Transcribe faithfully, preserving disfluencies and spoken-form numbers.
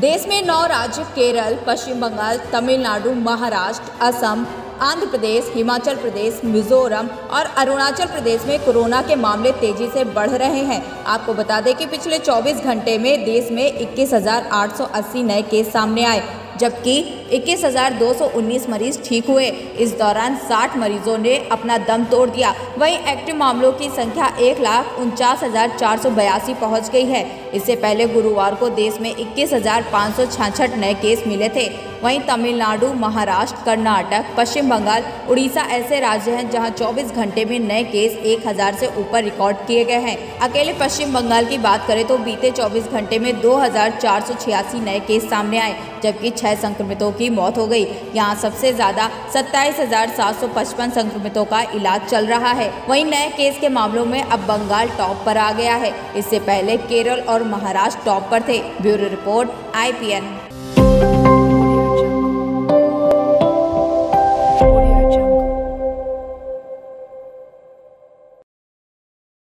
देश में नौ राज्य केरल, पश्चिम बंगाल, तमिलनाडु, महाराष्ट्र, असम, आंध्र प्रदेश, हिमाचल प्रदेश, मिजोरम और अरुणाचल प्रदेश में कोरोना के मामले तेजी से बढ़ रहे हैं। आपको बता दें कि पिछले चौबीस घंटे में देश में इक्कीस हजार आठ सौ अस्सी नए केस सामने आए, जबकि इक्कीस हजार दो सौ उन्नीस मरीज ठीक हुए। इस दौरान साठ मरीजों ने अपना दम तोड़ दिया। वहीं एक्टिव मामलों की संख्या एक लाख उनचास हजार चार सौ बयासी पहुँच गई है। इससे पहले गुरुवार को देश में इक्कीस हजार पाँच सौ छियासठ नए केस मिले थे। वहीं तमिलनाडु, महाराष्ट्र, कर्नाटक, पश्चिम बंगाल, उड़ीसा ऐसे राज्य हैं जहां चौबीस घंटे में नए केस एक हजार से ऊपर रिकॉर्ड किए गए हैं। अकेले पश्चिम बंगाल की बात करें तो बीते चौबीस घंटे में दो हजार चार सौ छियासी नए केस सामने आए, जबकि छह संक्रमितों की मौत हो गई। यहां सबसे ज्यादा सत्ताईस हजार सात सौ पचपन संक्रमितों का इलाज चल रहा है। वहीं नए केस के मामलों में अब बंगाल टॉप पर आ गया है। इससे पहले केरल और महाराष्ट्र टॉप पर थे। Bureau report I P N.